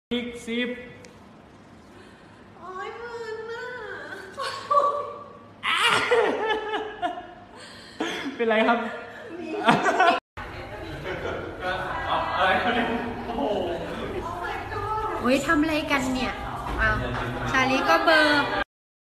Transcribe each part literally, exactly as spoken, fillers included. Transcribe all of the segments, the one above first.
อีกสิบโอ้ยมือน่ะเป็นไรครับอะไรโอ้โหโอ้ยทำอะไรกันเนี่ยอ้าวชาลีก็เบอร์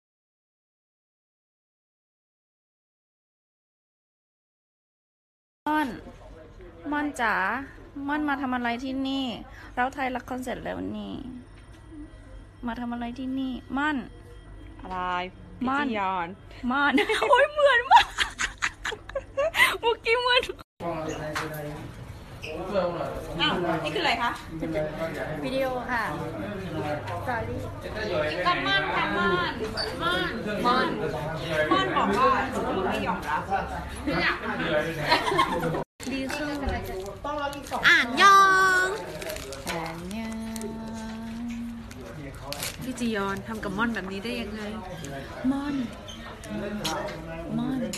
ม่อนม่อนจ๋าม่อนมาทำอะไรที่นี่เราไทยละครเสร็จแล้วนี่มาทำอะไรที่นี่ม่อนอะไรม่อนยอนม่อนโอ้ยเหมือนมากเมื่อกี้เหมือนอ้าวนี่คืออะไรคะวิดีโอค่ะสอรี่ก็ม่อนค่ะม่อนม่อนม่อนม่อนบอกว่าไม่ยอมรับไม่อยากเป็นเดือนดีขึ้นอ่านยองอ่านยองพี่จียอนทำกับม่อนแบบนี้ได้ยังไงม่อนม่อน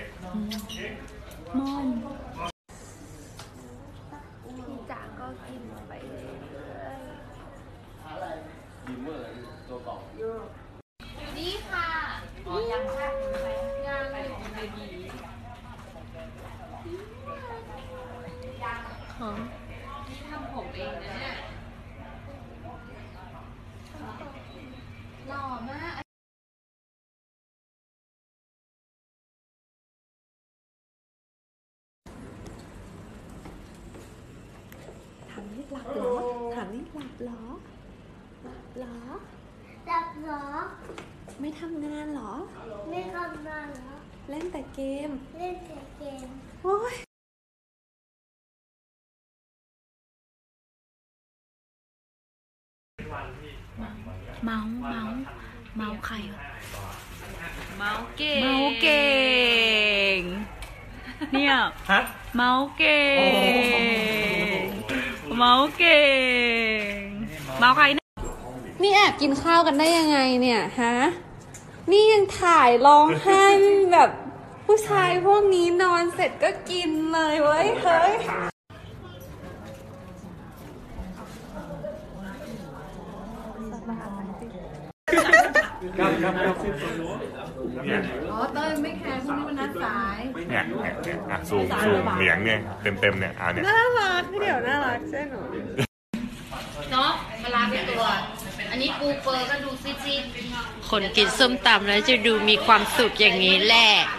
ม่อนพี่จ๋าก็กินไปเรื่อยนี่ค่ะอ๋อยังค่ะยังไม่ของเบบีหอมนี่ทำผมเองนะเนี่ยหล่อมากถามนี่หลับเหรอถามนี่หลับเหรอหลับเหรอจับเหรอไม่ทำงานเหรอไม่ทำงานเหรอเล่นแต่เกมเล่นแต่เกมโอ้ยเมาเมาเมาใครเมาเก่งเมาเก่งเนี่ยฮะเมาเก่งเมาเก่งเมาใครนะนี่แอบกินข้าวกันได้ยังไงเนี่ยฮะนี่ยังถ่ายร้องไห้แบบผู้ชายพวกนี้นอนเสร็จก็กินเลยเว้ยเฮ้ยครับครับครับเนี่ยอ๋อเต้ยไม่แคร์พวกนี้มันนัดสายเนี่ยเนี่ยเนี่ยอ่ะซูมซูมเหนียงเนี่ยเต็มเต็มเนี่ยอ่ะเนี่ยน่ารักเดี๋ยวน่ารักใช่หนูเนาะเวลาไปตัวอันนี้ปูเปอร์ก็ดูซีดคนกินส้มตำแล้วจะดูมีความสุขอย่างนี้แหละๆ